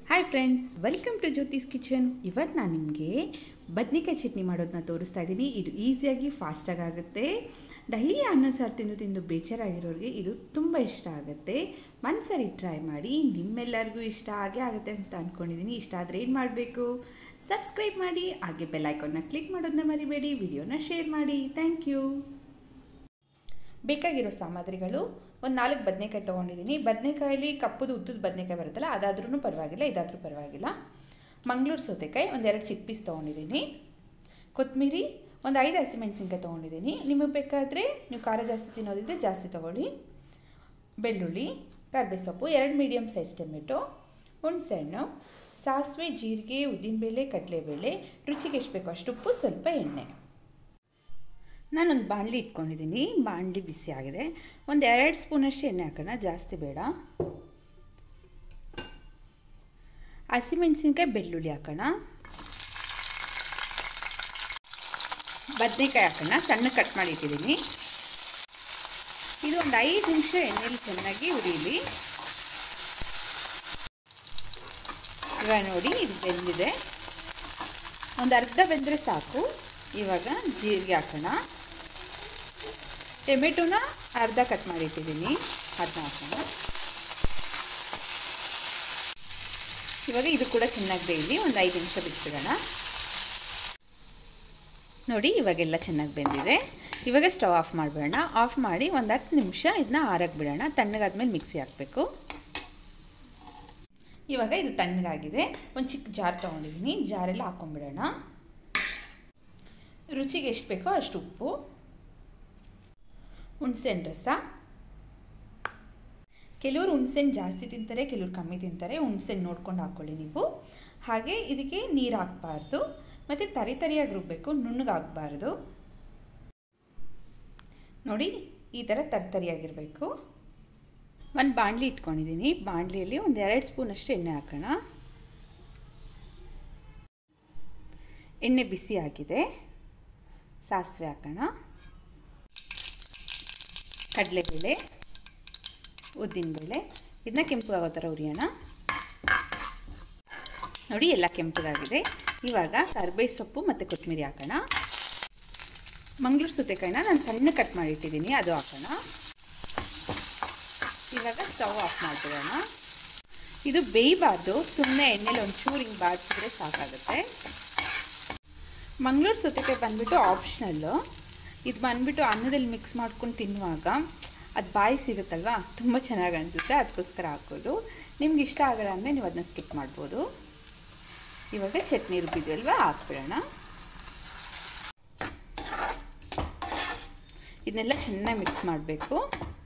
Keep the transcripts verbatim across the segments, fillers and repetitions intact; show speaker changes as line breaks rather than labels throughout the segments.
Hi friends, welcome to Jyothi's kitchen. ಇವತ್ತು ನಾನು ನಿಮಗೆ ಬದ್ನೆಕಾಯಿ ಚಟ್ನಿ ಮಾಡೋದನ್ನ ತೋರಿಸ್ತಾ ಇದ್ದೀನಿ. ಇದು ಈಸಿಯಾಗಿ ಫಾಸ್ಟಾಗಿ ಆಗುತ್ತೆ. ಡೈಲಿ ಅನ್ನ ಸಾರು ತಿಂದು ತಿಂದು ಬೇಜಾರಾಗಿರೋರಿಗೆ ಇದು ತುಂಬ ಇಷ್ಟ ಆಗುತ್ತೆ. ಒಂದ್ಸರಿ ಟ್ರೈ ಮಾಡಿ, ನಿಮ್ಮೆಲ್ಲರಿಗೂ ಇಷ್ಟ ಆಗೇ ಆಗುತ್ತೆ ಅಂತ ಅಂದ್ಕೊಂಡಿದ್ದೀನಿ. ಇಷ್ಟ ಆದರೆ ಏನು ಮಾಡಬೇಕು? ಸಬ್ಸ್ಕ್ರೈಬ್ ಮಾಡಿ, ಹಾಗೆ ಬೆಲ್ ಐಕಾನ್ನ ಕ್ಲಿಕ್ ಮಾಡೋದನ್ನ ಮರಿಬೇಡಿ. ವಿಡಿಯೋನ ಶೇರ್ ಮಾಡಿ. Thank you. ಬೇಕಾಗಿರೋ ಸಾಮಗ್ರಿಗಳು: ಒಂದು ನಾಲ್ಕು ಬದನೆಕಾಯಿ ತೊಗೊಂಡಿದ್ದೀನಿ. ಬದನೆಕಾಯಲ್ಲಿ ಕಪ್ಪುದು ಉದ್ದದ ಬದನೆಕಾಯಿ ಬರುತ್ತಲ್ಲ, ಅದಾದ್ರೂ ಪರವಾಗಿಲ್ಲ, ಇದಾದರೂ ಪರವಾಗಿಲ್ಲ. ಮಂಗಳೂರು ಸೌತೆಕಾಯಿ ಒಂದೆರಡು ಚಿಕ್ಕ ಪೀಸ್ ತೊಗೊಂಡಿದ್ದೀನಿ. ಕೊತ್ತಂಬರಿ ಒಂದು ಐದು ಹಸಿಮೆಣಸಿನ್ಕಾಯಿ ತೊಗೊಂಡಿದ್ದೀನಿ. ನಿಮಗೆ ಬೇಕಾದರೆ ನೀವು ಖಾರ ಜಾಸ್ತಿ ತಿನ್ನೋದಿದ್ದರೆ ಜಾಸ್ತಿ ತೊಗೊಳ್ಳಿ. ಬೆಳ್ಳುಳ್ಳಿ, ಕರಿಬೇವು ಸೊಪ್ಪು, ಎರಡು ಮೀಡಿಯಮ್ ಸೈಜ್ ಟೊಮೆಟೊ, ಹುಣಸೆಹಣ್ಣು, ಸಾಸಿವೆ, ಜೀರಿಗೆ, ಉದ್ದಿನಬೇಳೆ, ಕಡಲೆಬೇಳೆ, ರುಚಿಗೆ ಎಷ್ಟು ಬೇಕೋ ಅಷ್ಟು ಉಪ್ಪು, ಸ್ವಲ್ಪ ಎಣ್ಣೆ. ನಾನೊಂದು ಬಾಣಲಿ ಇಟ್ಕೊಂಡಿದ್ದೀನಿ. ಬಾಣಲಿ ಬಿಸಿ ಆಗಿದೆ. ಒಂದು ಎರಡು ಸ್ಪೂನಷ್ಟು ಎಣ್ಣೆ ಹಾಕೋಣ, ಜಾಸ್ತಿ ಬೇಡ. ಹಸಿಮೆಣಸಿನ್ಕಾಯಿ, ಬೆಳ್ಳುಳ್ಳಿ ಹಾಕೋಣ. ಬದನೆಕಾಯಿ ಹಾಕೋಣ, ಸಣ್ಣ ಕಟ್ ಮಾಡಿ ಇಟ್ಟಿದ್ದೀನಿ. ಇದು ಒಂದು ಐದು ನಿಮಿಷ ಎಣ್ಣೆಲಿ ಚೆನ್ನಾಗಿ ಹುರಿಯಲಿ. ಇವಾಗ ನೋಡಿ, ಇದು ಬೆಂದಿದೆ. ಒಂದು ಅರ್ಧ ಬೆಂದರೆ ಸಾಕು. ಇವಾಗ ಜೀರಿಗೆ ಹಾಕೋಣ. ಟೊಮೆಟೊನ ಅರ್ಧ ಕಟ್ ಮಾಡಿಟ್ಟಿದ್ದೀನಿ, ಅದನ್ನ ಹಾಕೋಣ. ಇವಾಗ ಇದು ಕೂಡ ಚೆನ್ನಾಗಿ ಬೇಯಲಿ. ಒಂದು ಐದು ನಿಮಿಷ ಬಿಟ್ಬಿಡೋಣ. ನೋಡಿ, ಇವಾಗೆಲ್ಲ ಚೆನ್ನಾಗಿ ಬೆಂದಿದೆ. ಇವಾಗ ಸ್ಟವ್ ಆಫ್ ಮಾಡಿಬಿಡೋಣ. ಆಫ್ ಮಾಡಿ ಒಂದು ಹತ್ತು ನಿಮಿಷ ಇದನ್ನ ಆರಕ್ಕೆ ಬಿಡೋಣ. ತಣ್ಣಗಾದ್ಮೇಲೆ ಮಿಕ್ಸಿ ಹಾಕಬೇಕು. ಇವಾಗ ಇದು ತಣ್ಣಗಾಗಿದೆ. ಒಂದು ಚಿಕ್ಕ ಜಾರ್ ತೊಗೊಂಡಿದ್ದೀನಿ. ಜಾರೆಲ್ಲ ಹಾಕೊಂಡ್ಬಿಡೋಣ. ರುಚಿಗೆ ಎಷ್ಟು ಬೇಕೋ ಅಷ್ಟು ಉಪ್ಪು, ಹುಣಸೆಹಣ್ಣು ರಸ. ಕೆಲವರು ಹುಣಸೆಹಣ್ಣು ಜಾಸ್ತಿ ತಿಂತಾರೆ, ಕೆಲವರು ಕಮ್ಮಿ ತಿಂತಾರೆ. ಹುಣಸೆಹಣ್ಣು ನೋಡ್ಕೊಂಡು ಹಾಕ್ಕೊಳ್ಳಿ ನೀವು. ಹಾಗೆ ಇದಕ್ಕೆ ನೀರು ಹಾಕಬಾರ್ದು, ಮತ್ತು ತರಿ ತರಿಯಾಗಿ ರುಬ್ಬಬೇಕು, ನುಣ್ಣಗಾಗಬಾರ್ದು. ನೋಡಿ, ಈ ಥರ ತರಿತರಿಯಾಗಿರಬೇಕು. ಒಂದು ಬಾಣಲಿ ಇಟ್ಕೊಂಡಿದ್ದೀನಿ. ಬಾಣಲಿಯಲ್ಲಿ ಒಂದು ಎರಡು ಸ್ಪೂನಷ್ಟು ಎಣ್ಣೆ ಹಾಕೋಣ. ಎಣ್ಣೆ ಬಿಸಿ ಆಗಿದೆ. ಸಾಸಿವೆ ಹಾಕೋಣ. ಕಡಲೆಬೇಳೆ, ಉದ್ದಿನಬೇಳೆ, ಇದನ್ನ ಕೆಂಪಗಾಗೋ ಥರ ಹುರಿಯೋಣ. ನೋಡಿ, ಎಲ್ಲ ಕೆಂಪಗಾಗಿದೆ. ಇವಾಗ ಕರಿಬೇವು ಸೊಪ್ಪು ಮತ್ತು ಕೊತ್ತಂಬರಿ ಹಾಕೋಣ. ಮಂಗಳೂರು ಸೌತೆಕಾಯಿನ ನಾನು ಸಣ್ಣ ಕಟ್ ಮಾಡಿಟ್ಟಿದ್ದೀನಿ, ಅದು ಹಾಕೋಣ. ಇವಾಗ ಸ್ಟವ್ ಆಫ್ ಮಾಡಿಬಿಡೋಣ. ಇದು ಬೇಯಬಾರ್ದು, ಸುಮ್ಮನೆ ಎಣ್ಣೆಲಿ ಒಂಚೂರು ಹಿಂಗೆ ಬಾಡಿಸಿದ್ರೆ ಸಾಕಾಗುತ್ತೆ. ಮಂಗಳೂರು ಸೌತೆಕಾಯಿ ಬಂದುಬಿಟ್ಟು ಆಪ್ಷನಲ್ಲು. ಇದು ಬಂದುಬಿಟ್ಟು ಅನ್ನದಲ್ಲಿ ಮಿಕ್ಸ್ ಮಾಡ್ಕೊಂಡು ತಿನ್ನುವಾಗ ಅದು ಬಾಯಿ ಸಿಗುತ್ತಲ್ವ, ತುಂಬ ಚೆನ್ನಾಗಿ ಅನಿಸುತ್ತೆ. ಅದಕ್ಕೋಸ್ಕರ ಹಾಕೋದು. ನಿಮ್ಗೆ ಇಷ್ಟ ಆಗಲ್ಲ ಅಂದರೆ ನೀವು ಅದನ್ನ ಸ್ಕಿಪ್ ಮಾಡ್ಬೋದು. ಇವಾಗ ಚಟ್ನಿ ರುಬ್ಬಿದ್ವಲ್ವ, ಹಾಕ್ಬಿಡೋಣ. ಇದನ್ನೆಲ್ಲ ಚೆನ್ನಾಗಿ ಮಿಕ್ಸ್ ಮಾಡಬೇಕು.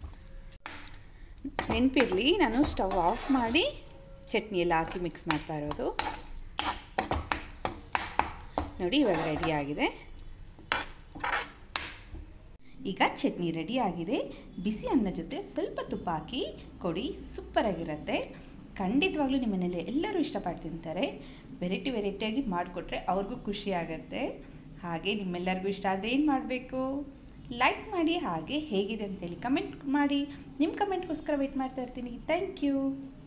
ನೆನಪಿರಲಿ, ನಾನು ಸ್ಟವ್ ಆಫ್ ಮಾಡಿ ಚಟ್ನಿ ಎಲ್ಲ ಹಾಕಿ ಮಿಕ್ಸ್ ಮಾಡ್ತಾ ಇರೋದು. ನೋಡಿ, ಇವಾಗ ರೆಡಿ ಆಗಿದೆ. ಈಗ ಚಟ್ನಿ ರೆಡಿ ಆಗಿದೆ. ಬಿಸಿ ಅನ್ನ ಜೊತೆ ಸ್ವಲ್ಪ ತುಪ್ಪ ಹಾಕಿ ಕೊಡಿ, ಸೂಪರಾಗಿರುತ್ತೆ. ಖಂಡಿತವಾಗ್ಲೂ ನಿಮ್ಮ ಮನೇಲಿ ಎಲ್ಲರೂ ಇಷ್ಟಪಟ್ಟು ತಿಂತಾರೆ. ವೆರೈಟಿ ವೆರೈಟಿಯಾಗಿ ಮಾಡಿಕೊಟ್ರೆ ಅವ್ರಿಗೂ ಖುಷಿ ಆಗುತ್ತೆ. ಹಾಗೆ ನಿಮ್ಮೆಲ್ಲರಿಗೂ ಇಷ್ಟ ಆದರೆ ಏನು ಮಾಡಬೇಕು? ಲೈಕ್ ಮಾಡಿ, ಹಾಗೆ ಹೇಗಿದೆ ಅಂತೇಳಿ ಕಮೆಂಟ್ ಮಾಡಿ. ನಿಮ್ಮ ಕಮೆಂಟ್ಗೋಸ್ಕರ ವೆಯ್ಟ್ ಮಾಡ್ತಾ ಇರ್ತೀನಿ. Thank you.